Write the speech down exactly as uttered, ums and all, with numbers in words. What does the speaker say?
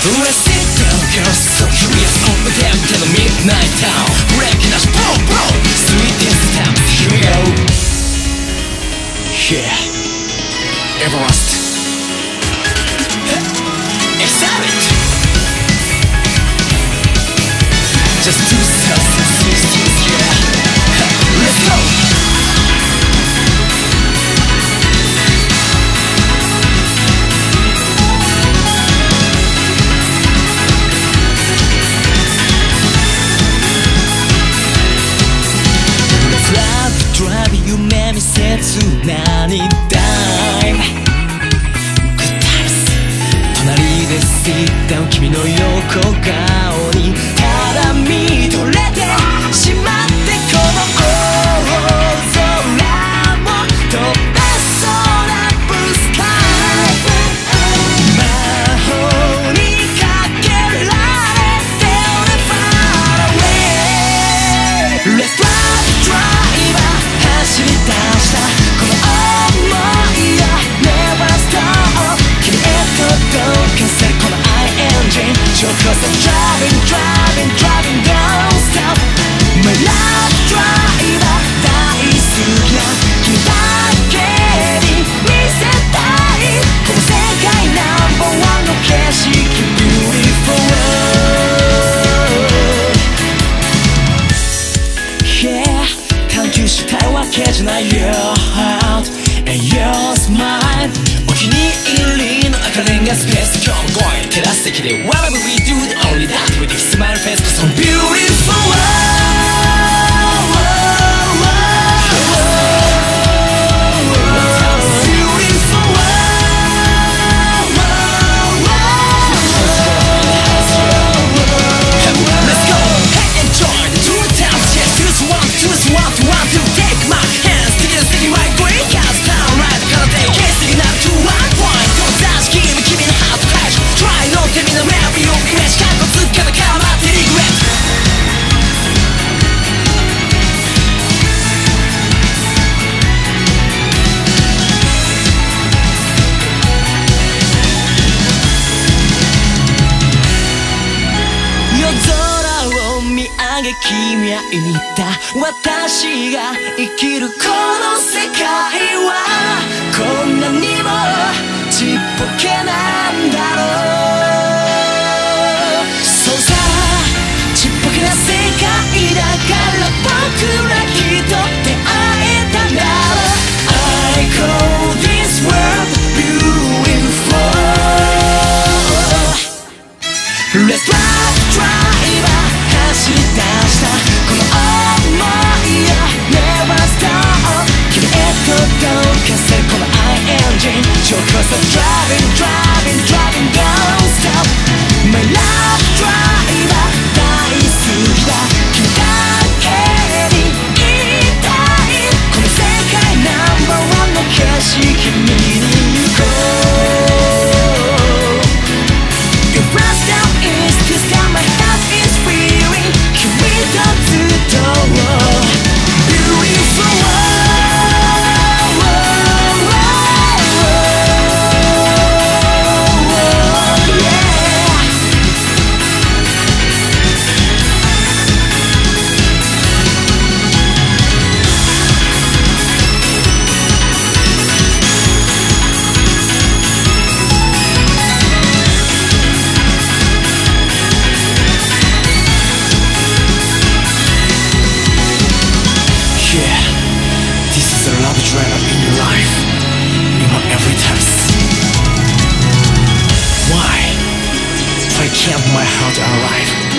Let's sit down, girls, so curious. Over there to the midnight town, breaking us, boom, boom. Sweetest time, here we go. Yeah, Everlast. Excited. Just do something, sisters, yeah. Let's go. Drive 夢見せつなにダイブ Good times 隣で sit down 君の横顔にただ見とれてしまってこの大空も飛べそうなブルースカイ魔法にかけられて Far away Let's drive, drive 走り出したこの想いや Never stop 君へ届かせこの I engine 超高速 Driving, driving, driving don't stop My love driver 大好きな君だけに見せたいこの世界ナンバーワンの景色 Beautiful Yeah探求したいわけじゃない Your heart and your smile お気に入りの赤レンガスペース今日も声テラス席で Whatever we do the only that with the smile face cause I'm beautiful君は言った私が生きるこの世界はこんなにもちっぽけなんだろうそうさちっぽけな世界だから僕らきっと出会えたんだろう I call this world beautiful Let's drive, drive 走り出したこの想いや Never stop 君へ届かせこの I engine 超高速 Driving, driving, driving don't stop My love driver 大好きだ君だけに言いたいこの世界ナンバーワンの景色見に行こう Your first step is to stop my heart is free Driver in your life, you want every task. Why? Why can't my heart arrive?